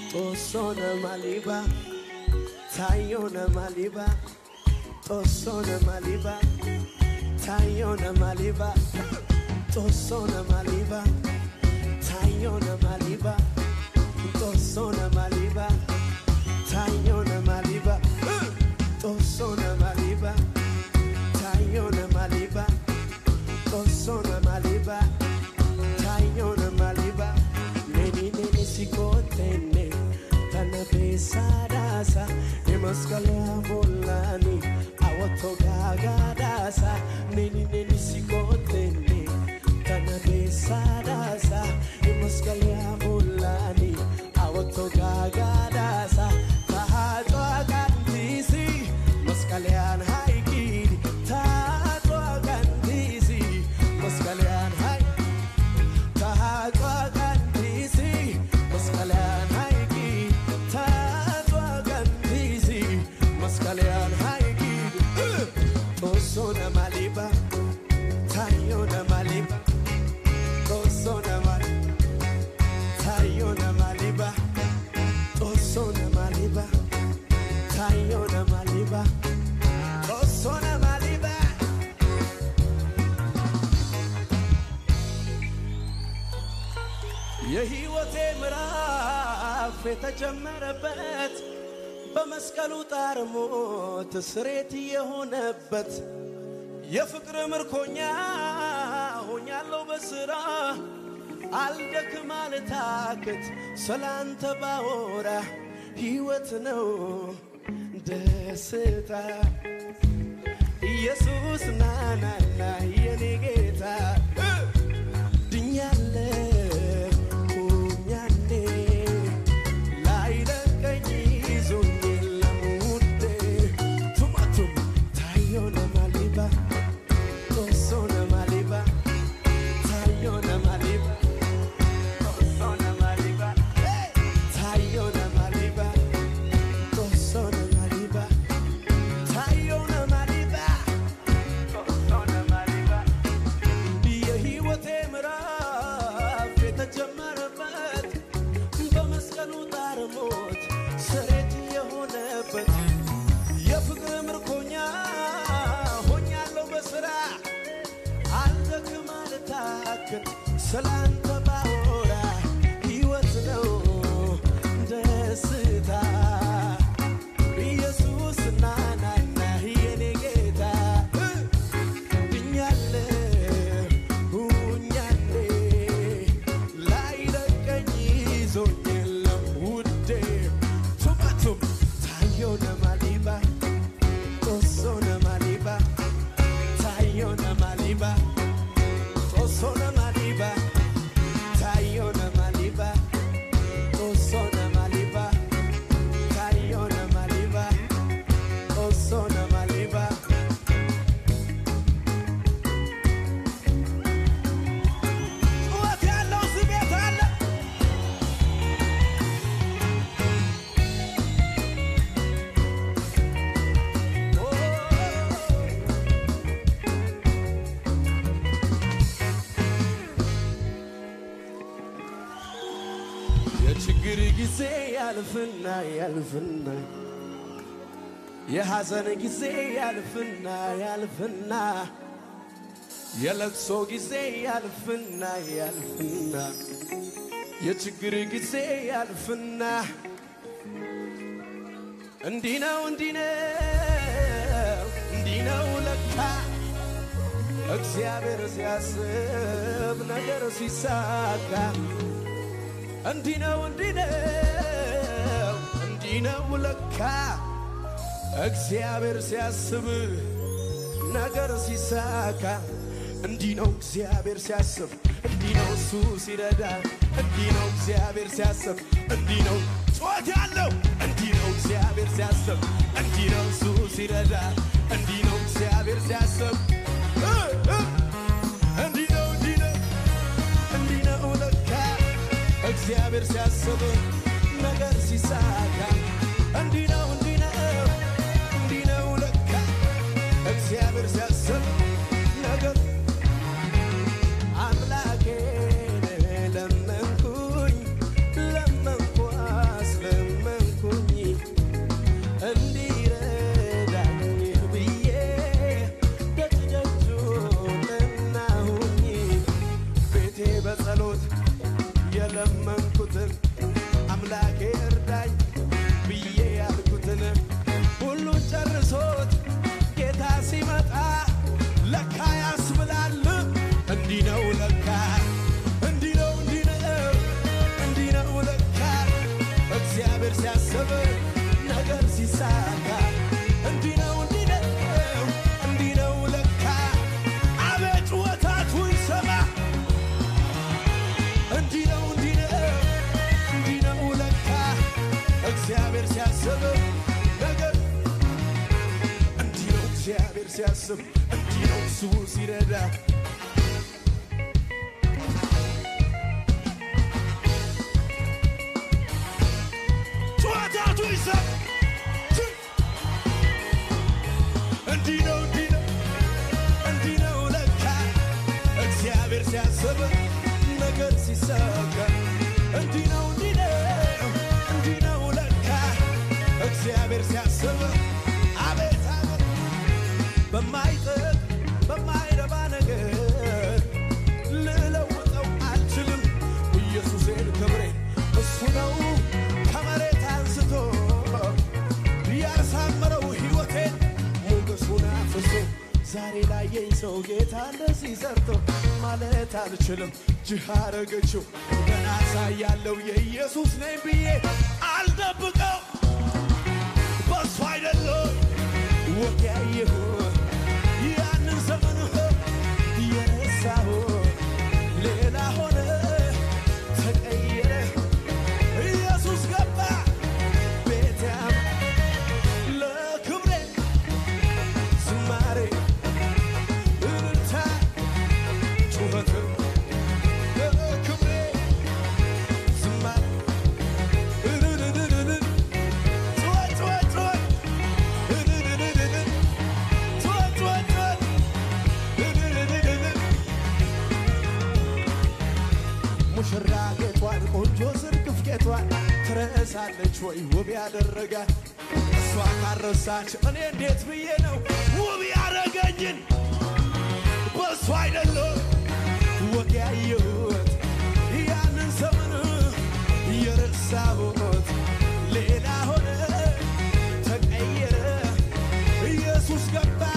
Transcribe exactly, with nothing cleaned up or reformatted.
Tosona maliba Tayona maliba Tosona maliba Tayona maliba Tosona maliba Tayona maliba Tosona maliba Tayona maliba Tosona maliba Tayona maliba Tosona maliba Tayona maliba Neni neni sikotene Tana besadasa Nemaskalia bolani Awato gagadasa Neni neni sikotene Tana besadasa Nemaskalia bolani Awato gagadasa Tahato agantisi Maskalian haikidi Tahato agantisi Maskalian haikidi Tahato agantisi Maskalian haikidi Tahato agantisi Maskalian haikidi Tosona maliba Tayona maliba Tosona maliba Tayona maliba Tosona maliba Tayona maliba Tosona maliba የህይወቴ ምዕራፍ የተጀመረበት በመስቀሉ ጣርሞት ስሬት የሆነበት የፍቅር ምርኮኛ ሆኛለሁ በስራ አልደክም አልታክት ስላንተ ባወራ ህይወት ነው ደስታ ኢየሱስ ናናና የኔ ጌታ ድኛለሁ ሁኛኔ ላይደቀኝ ይዞኝ ለሙዴ ቱማቱም ታዮነ ማሊባ ቶሶነ ማሊባ ታዮነ ማሊባ ቶሶነ ማሊባ ታዮነ ማሊባ ቶሶነ ማሊባ ታዮነ ማሊባ ቶሶነ ማሊባ የህይወቴ ምዕራፍ የተጀመረበት በመስቀሉ ጣርሞት ስሬት የሆነበት የፍቅር ምርኮኛ ሆኛለሁ በስራ አልደክም አልታክት ስላንተ ባወራ ህይወት ነው ደስታ ኢየሱስ ናናና የኔ ጌታ ድኛለሁ ሁኛኔ ላይለቀኝ ይዞኝ የለም ውዴ ቱማቱም ታዮነ ማሊባ ቶሶነ ማሊባ ታዮነ ማሊባ ቶሶነ ማሊባ ታዮነ ማሊባ ቶሶነ ማሊባ ታዮነ ማሊባ ቶሶነ ማሊባ ጩኸት ያለው ስሜት አለ የችግር ጊዜ ያልፍና ያልፍና የሐዘን ጊዜ ያልፍና ያልፍና የለቅሶ ጊዜ ያልፍና ያልፍና የችግር ጊዜ ያልፍና እንዲህ ነው እንዲህ ነው እንዲህ ነው ለካ እግዚአብሔር ሲያስብ ነገር ሲሳካ እንዲህ ነው እንዲህ ነው እንዲህ ነው ለካ እግዚአብሔር ሲያስብ ነገር ሲሳካ እንዲህ ነው እግዚአብሔር ሲያስብ እንዲህ ነው እሱ ሲረዳ እንዲህ ነው እግዚአብሔር ሲያስብ እንዲህ ነው ጩኸት ያለው እንዲህ ነው እግዚአብሔር ሲያስብ እንዲህ ነው እሱ ሲረዳ እንዲህ ነው እግዚአብሔር ሲያስብ እንዲህ ነው እንዲህ ነው እንዲህ ነው ለካ እግዚአብሔር ሲያስብ ነገር ሲሳካ እንዲህ ነው እንዲህ ነው እንዲህ ነው ለካ እግዚአብሔር ሲያስብ ነገር አምላኬን ለመንኩኝ ለመንኩ ያልኩትን አምላኬ እርዳኝ ብዬ ያልኩትን ሁሉን ጨርሶት ጌታ ሲመጣ ለካ ያስብላል እንዲህ ነው ለካ እንዲህ ነው እንዲህ ነው እንዲህ ነው ለካ እግዚአብሔር ሲያስብ ነገር ሲሳካ እንዲህ ነው እንዲህ ነው እንዲህ ነው ለካ አቤት ጩኸታቱን ሰማ እንዲህ ነው እንዲህ ነው እንዲህ ነው ለካ እግዚአብሔር ሲያስብ ነገር እንዲህ ነው እግዚአብሔር ሲያስብ እንዲህ ነው እሱ ሲረዳ ጩኸታቱን ሰማ እንዲህ ነው እንዲህ ነው እንዲህ ነው ለካ እግዚአብሔር ሲያስብ ነገር ሲሳካ እንዲህ ነው እንዲህ ነው እንዲህ ነው ለካ እግዚአብሔር ሲያስብ አቤት አቤት በማይጠቅ በማይረባ ነገር ልለውጠው አልችልም ኢየሱሴን ክብሬን እሱ ነው ከመሬት አንስቶ ያሳመረው ሕይወቴን ሞገሱን አፍሶ ዛሬ ላየኝ ሰው ጌታ እንደዚህ ሰርቶ ማለት አልችልም ጅህ አረገችው ገና ሳያለው የኢየሱስ ነኝ ብዬ አልደብቀው በሱ አይደለም ወግ ያየሁ ያንን ዘመን የረሳሁ ሌላ ሆነ ተቀየረ ኢየሱስ ገባ ቤቴም ለክብሬ ዝማሬ እልልታ ጩኸት ለክብሬ ዝማሬ እልልልልል ጩኸት ጩኸት ጩኸት እልልልልል ጩኸት ጩኸት ጩኸት እልልልልል ሙሽራ ጌጧን ቆንጆ ዝርግፍ ጌጧን ትረሳለች ወይ ውብ ያደረጋት እሷ ካረሳች እኔ እንዴት ብዬ ነው ውብ ያረገኝን በሱ አይደለም ወግ ያየሁት ያንን ዘመን የረሳሁት ሌላ ሆነ ተቀየረ ኢየሱስ ገባ